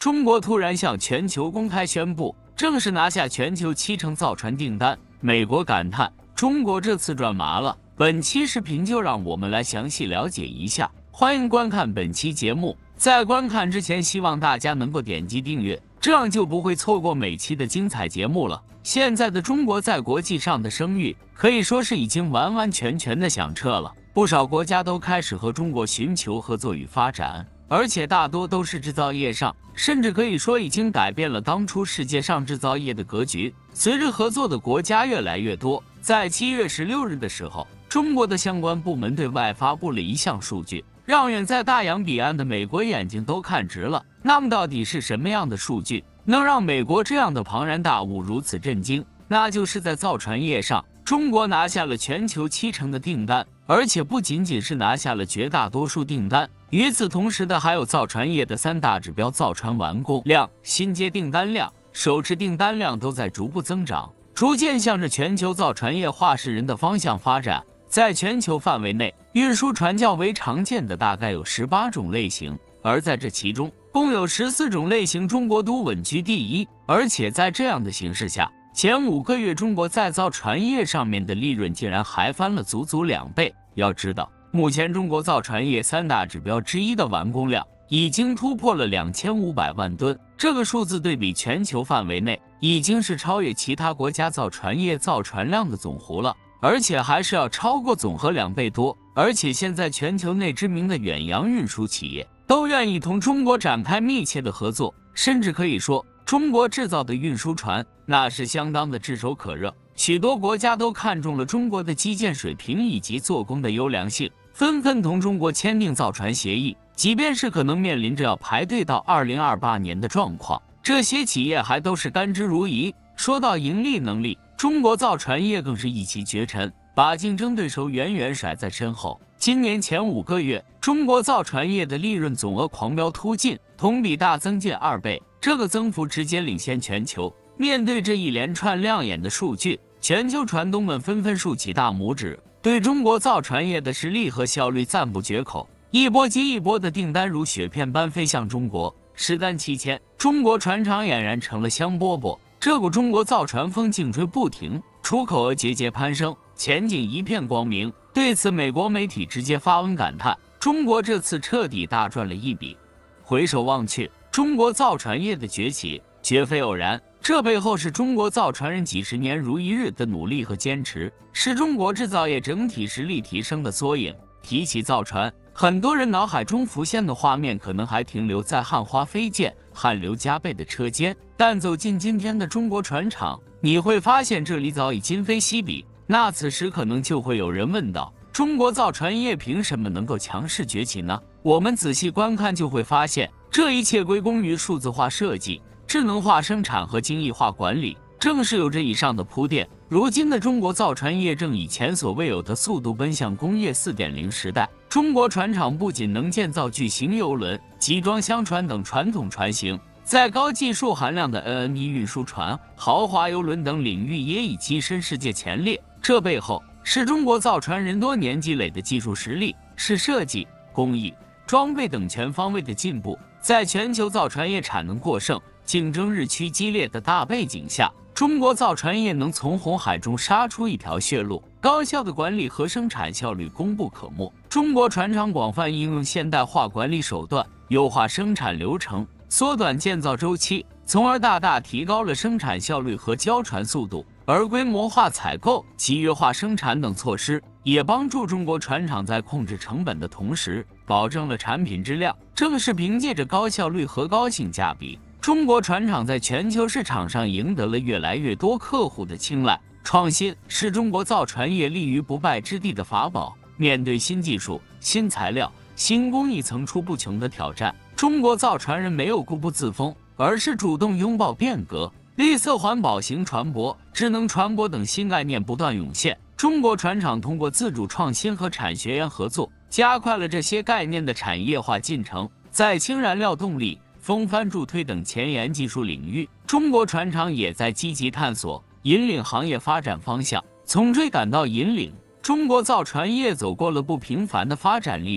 中国突然向全球公开宣布，正式拿下全球70%造船订单。美国感叹：中国这次赚麻了。本期视频就让我们来详细了解一下。欢迎观看本期节目，在观看之前，希望大家能够点击订阅，这样就不会错过每期的精彩节目了。现在的中国在国际上的声誉可以说是已经完完全全的响彻了，不少国家都开始和中国寻求合作与发展，而且大多都是制造业上，甚至可以说已经改变了当初世界上制造业的格局。随着合作的国家越来越多，在7月16日的时候，中国的相关部门对外发布了一项数据，让远在大洋彼岸的美国眼睛都看直了。那么到底是什么样的数据能让美国这样的庞然大物如此震惊？那就是在造船业上，中国拿下了全球70%的订单，而且不仅仅是拿下了绝大多数订单，与此同时的还有造船业的3大指标：造船完工量、新接订单量、首次订单量都在逐步增长，逐渐向着全球造船业化石人的方向发展。在全球范围内，运输船较为常见的大概有18种类型，而在这其中共有14种类型中国都稳居第一。而且在这样的形势下，前5个月中国在造船业上面的利润竟然还翻了足足2倍。要知道，目前中国造船业3大指标之一的完工量已经突破了2500万吨，这个数字对比全球范围内已经是超越其他国家造船业造船量的总和了，而且还是要超过总和2倍多。而且现在全球内知名的远洋运输企业都愿意同中国展开密切的合作，甚至可以说中国制造的运输船那是相当的炙手可热。许多国家都看中了中国的基建水平以及做工的优良性，纷纷同中国签订造船协议，即便是可能面临着要排队到2028年的状况，这些企业还都是甘之如饴。说到盈利能力，中国造船业更是一骑绝尘，把竞争对手远远甩在身后。今年前5个月，中国造船业的利润总额狂飙突进，同比大增近2倍，这个增幅直接领先全球。面对这一连串亮眼的数据，全球船东们纷纷竖起大拇指，对中国造船业的实力和效率赞不绝口。一波接一波的订单如雪片般飞向中国，实单期间，中国船厂俨然成了香饽饽，这股中国造船风劲吹不停，出口额节节攀升，前景一片光明。对此，美国媒体直接发文感叹：中国这次彻底大赚了一笔。回首望去，中国造船业的崛起绝非偶然，这背后是中国造船人几十年如一日的努力和坚持，是中国制造业整体实力提升的缩影。提起造船，很多人脑海中浮现的画面可能还停留在汉花飞溅、汗流浃背的车间，但走进今天的中国船厂，你会发现这里早已今非昔比。那此时可能就会有人问道：中国造船业凭什么能够强势崛起呢？我们仔细观看就会发现，这一切归功于数字化设计、智能化生产和精益化管理。正是有着以上的铺垫，如今的中国造船业正以前所未有的速度奔向工业 4.0 时代。中国船厂不仅能建造巨型邮轮、集装箱船等传统船型，在高技术含量的 NNE 运输船、豪华邮轮等领域也已跻身世界前列。这背后是中国造船人多年积累的技术实力，是设计、工艺、装备等全方位的进步。在全球造船业产能过剩、竞争日趋激烈的大背景下，中国造船业能从红海中杀出一条血路，高效的管理和生产效率功不可没。中国船厂广泛应用现代化管理手段，优化生产流程，缩短建造周期，从而大大提高了生产效率和交船速度。而规模化采购、集约化生产等措施，也帮助中国船厂在控制成本的同时，保证了产品质量。正是凭借着高效率和高性价比，中国船厂在全球市场上赢得了越来越多客户的青睐。创新是中国造船业立于不败之地的法宝。面对新技术、新材料、新工艺层出不穷的挑战，中国造船人没有固步自封，而是主动拥抱变革。绿色环保型船舶、智能船舶等新概念不断涌现，中国船厂通过自主创新和产学研合作，加快了这些概念的产业化进程。在氢燃料动力、风帆助推等前沿技术领域，中国船厂也在积极探索，引领行业发展方向。从追赶到引领，中国造船业走过了不平凡的发展历程。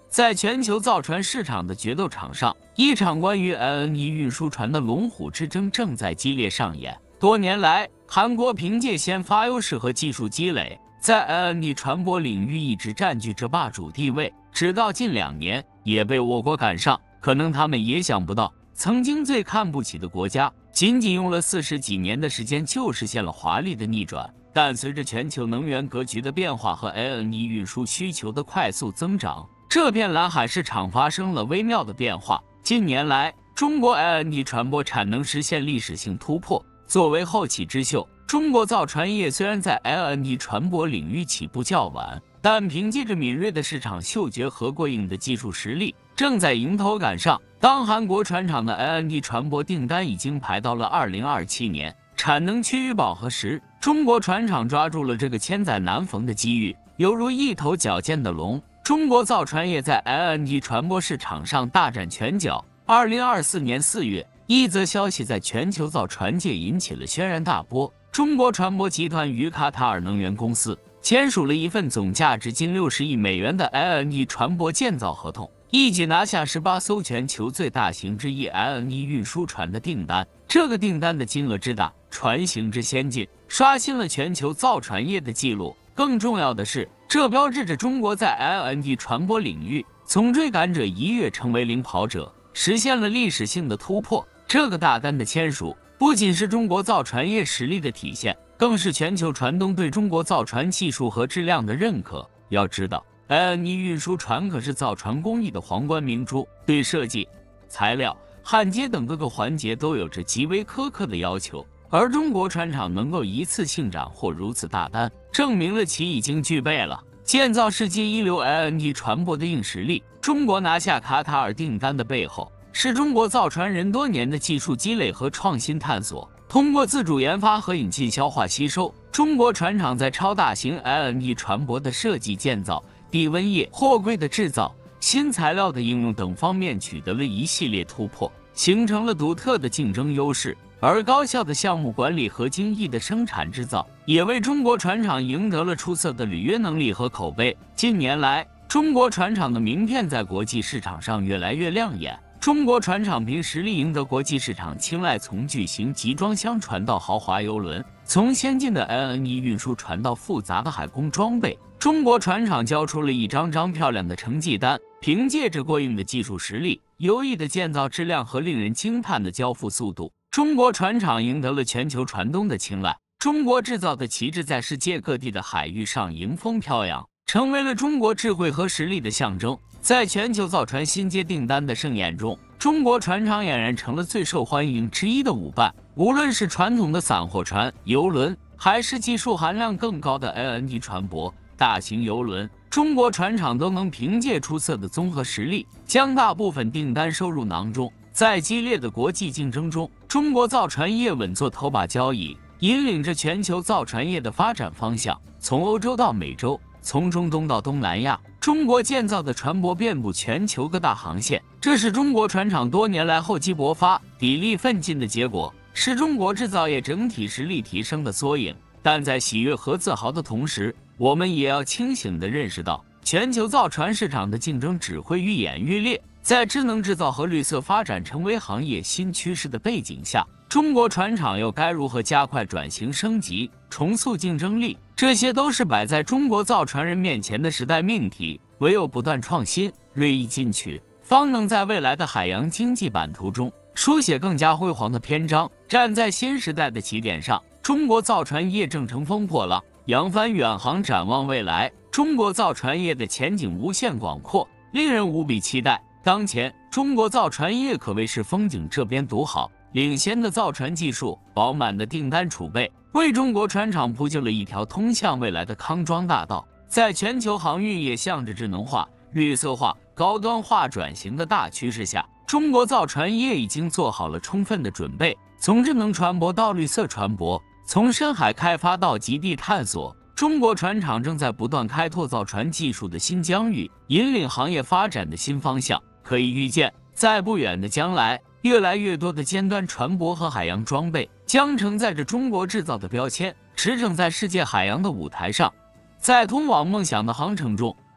在全球造船市场的决斗场上，一场关于 LNG 运输船的龙虎之争正在激烈上演。多年来，韩国凭借先发优势和技术积累，在 LNG 船舶领域一直占据着霸主地位，直到近2年也被我国赶上。可能他们也想不到，曾经最看不起的国家，仅仅用了40几年的时间就实现了华丽的逆转。但随着全球能源格局的变化和 LNG 运输需求的快速增长，这片蓝海市场发生了微妙的变化。近年来，中国 LNG 船舶产能实现历史性突破。作为后起之秀，中国造船业虽然在 LNG 船舶领域起步较晚，但凭借着敏锐的市场嗅觉和过硬的技术实力，正在迎头赶上。当韩国船厂的 LNG 船舶订单已经排到了2027年，产能趋于饱和时，中国船厂抓住了这个千载难逢的机遇，犹如一头矫健的龙。中国造船业在 LNG 船舶市场上大展拳脚。2024年4月，一则消息在全球造船界引起了轩然大波。中国船舶集团与卡塔尔能源公司签署了一份总价值近60亿美元的 LNG 船舶建造合同，一举拿下18艘全球最大型之一 LNG 运输船的订单。这个订单的金额之大，船型之先进，刷新了全球造船业的记录。更重要的是，这标志着中国在 LNG 船舶领域从追赶者一跃成为领跑者，实现了历史性的突破。这个大单的签署，不仅是中国造船业实力的体现，更是全球船东对中国造船技术和质量的认可。要知道，LNG 运输船可是造船工艺的皇冠明珠，对设计、材料、焊接等各个环节都有着极为苛刻的要求。而中国船厂能够一次性斩获如此大单，证明了其已经具备了建造世界一流 LNG 船舶的硬实力。中国拿下卡塔尔订单的背后，是中国造船人多年的技术积累和创新探索。通过自主研发和引进消化吸收，中国船厂在超大型 LNG 船舶的设计建造、低温液、货柜的制造、新材料的应用等方面取得了一系列突破，形成了独特的竞争优势。而高效的项目管理和精益的生产制造，也为中国船厂赢得了出色的履约能力和口碑。近年来，中国船厂的名片在国际市场上越来越亮眼。中国船厂凭实力赢得国际市场青睐，从巨型集装箱船到豪华邮轮，从先进的 LNG 运输船到复杂的海工装备，中国船厂交出了一张张漂亮的成绩单。凭借着过硬的技术实力、优异的建造质量和令人惊叹的交付速度，中国船厂赢得了全球船东的青睐。中国制造的旗帜在世界各地的海域上迎风飘扬，成为了中国智慧和实力的象征。在全球造船新接订单的盛宴中，中国船厂俨然成了最受欢迎之一的舞伴。无论是传统的散货船、邮轮，还是技术含量更高的 LNG 船舶、大型邮轮，中国船厂都能凭借出色的综合实力，将大部分订单收入囊中。在激烈的国际竞争中，中国造船业稳坐头把交椅，引领着全球造船业的发展方向。从欧洲到美洲，从中东到东南亚，中国建造的船舶遍布全球各大航线，这是中国船厂多年来厚积薄发、砥砺奋进的结果，是中国制造业整体实力提升的缩影。但在喜悦和自豪的同时，我们也要清醒地认识到，全球造船市场的竞争只会愈演愈烈。在智能制造和绿色发展成为行业新趋势的背景下，中国船厂又该如何加快转型升级，重塑竞争力？这些都是摆在中国造船人面前的时代命题。唯有不断创新、锐意进取，方能在未来的海洋经济版图中书写更加辉煌的篇章。站在新时代的起点上，中国造船业正乘风破浪，扬帆远航，展望未来。中国造船业的前景无限广阔，令人无比期待。当前，中国造船业可谓是风景这边独好，领先的造船技术、饱满的订单储备，为中国船厂铺就了一条通向未来的康庄大道。在全球航运业向着智能化、绿色化、高端化转型的大趋势下，中国造船业已经做好了充分的准备。从智能船舶到绿色船舶，从深海开发到极地探索，中国船厂正在不断开拓造船技术的新疆域，引领行业发展的新方向。可以预见，在不远的将来，越来越多的尖端船舶和海洋装备将承载着中国制造的标签，驰骋在世界海洋的舞台上。在通往梦想的航程中，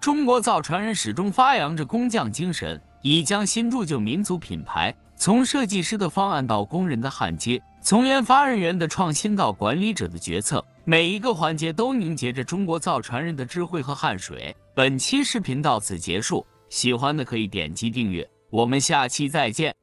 中国造船人始终发扬着工匠精神，以将新铸就民族品牌，从设计师的方案到工人的焊接，从研发人员的创新到管理者的决策，每一个环节都凝结着中国造船人的智慧和汗水。本期视频到此结束，喜欢的可以点击订阅，我们下期再见。